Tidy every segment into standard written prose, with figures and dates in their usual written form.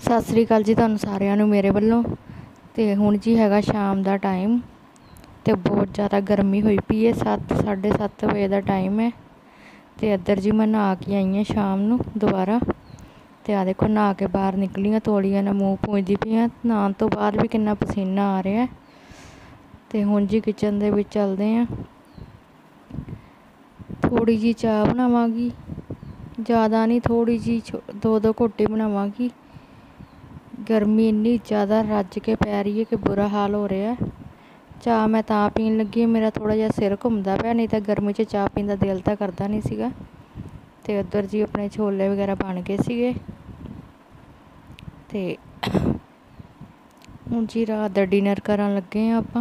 सत श्री अकाल जी तुहानूं सारिਆਂ ਨੂੰ मेरे ਵੱਲੋਂ। तो हुण जी हैगा शाम का टाइम तो बहुत ज़्यादा गर्मी हुई पई है। 7 साढ़े 7 बजे का टाइम है। तो इधर जी मैं नहा के आई हाँ शाम नूं दोबारा। तो आ देखो नहा के बाहर निकली हाँ, तौलिया नाल मूँह पूंजदी पई हाँ। नहाउण तो बाद भी कितना पसीना आ रहा है। तो हुण जी किचन दे विच चलदे हैं। थोड़ी जी चाह बनावांगी, ज़्यादा नहीं, थोड़ी जी 2 घोटे बनावांगी। गर्मी इन्नी ज़्यादा रज के पै रही है कि बुरा हाल हो रहा है। चाह मैं तां पीन लगी, मेरा थोड़ा जिहा सिर घुमदा पिया, नहीं तो गर्मी च चाह पीन दा दिल तां करदा नहीं सीगा। ते उधर जी अपने छोले वगैरह बन गए सीगे। ते हुण जी रात दा डिनर करन लगे हैं आपां।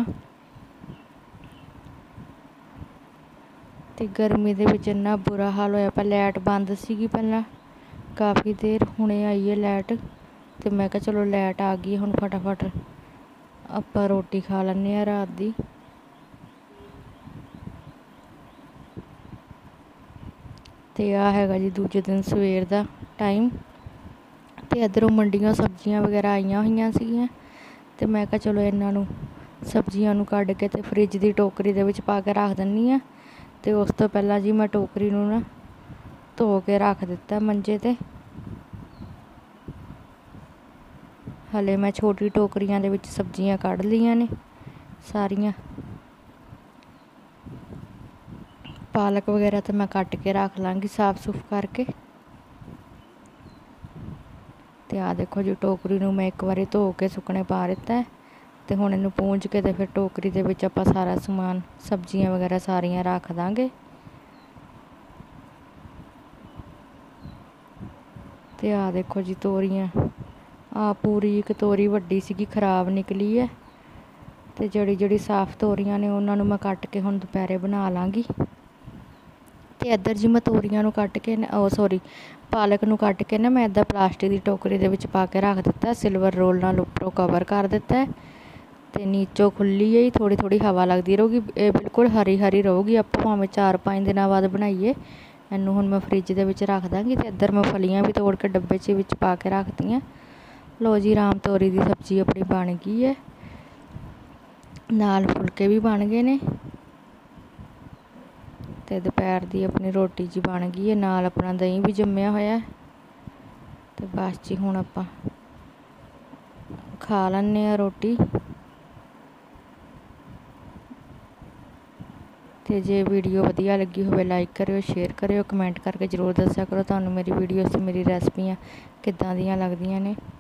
ते गर्मी दे विच इन्ना बुरा हाल होया पिया। लाइट बंद सीगी पहलां काफ़ी देर, हुणे आई है लाइट। तो मैं कहा चलो लाइट आ गई हुण फटाफट आपां रोटी खा लैंदे आं रात दी। ते आ हैगा जी दूजे दिन सवेर दा टाइम। तो इधरों मंडियों सब्जियां वगैरह आईयां होईयां सीगियां। ते मैं कहा चलो इन्हां नूं सब्जियां नूं कढ के ते फ्रिज दी टोकरी दे विच पा के रख दिन्नी आं। ते उस तो पहलां जी मैं टोकरी नूं ना धो के रख दित्ता मंजे ते। हले मैं छोटी टोकरियां दे विच सब्जियां कढ़ लियां ने सारियां। पालक वगैरह तो मैं कट के रख लाँगी साफ सुफ करके। तो आ देखो जी टोकरी नूं मैं एक बारी धो के सुकने पा दित्ता है। तो हुण इहनूं पूंज के ते फिर टोकरी दे विच आपां सारा समान सब्जियां वगैरह सारियां रख दांगे। तो आ देखो जी तोरियां, आ पूरी एक तोरी वड्डी सीगी खराब निकली है। तो जड़ी साफ तोरियां ने उन्हां नूं मैं कट के हुण दुपहरे बना लाँगी। तो इधर जी मैं तोरियां नूं कट के पालक नूं कट के ना मैं इदां प्लास्टिक की टोकरी दे विच पा के रख दित्ता। सिल्वर रोल नाल उपरों कवर कर दित्ता है। तो नीचों खुली है, थोड़ी थोड़ी हवा लगती रहूगी। ये बिल्कुल हरी हरी रहूगी। आपां भावें 4-5 दिनों बाद बनाइए। इनू हुण मैं फ्रिज दे विच रख दांगी। तो इधर मैं फलियां भी तोड़ के डब्बे च विच पा के रख दी। लो जी राम तोरी की सब्जी अपनी बन गई है, नाल फुलके भी बन गए ने। तो दोपहर की अपनी रोटी जी बन गई है, नाल अपना दही भी जम्मिया होया। तो बस जी हुण आपां खा लैंदे आं रोटी। तो जे वीडियो वधिया लगी होवे लाइक करियो, शेयर करियो, कमेंट करके जरूर दस्सिया करो तुहानूं मेरी वीडियोस ते मेरी रेसिपियां किद्दां दियां लगदियां ने।